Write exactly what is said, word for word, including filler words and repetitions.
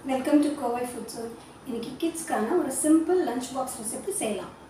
Welcome to Kovai Food Zone. இன்னைக்கு கிட்ஸ்க்கான ஒரு simple lunch box recipe செய்யலாம்.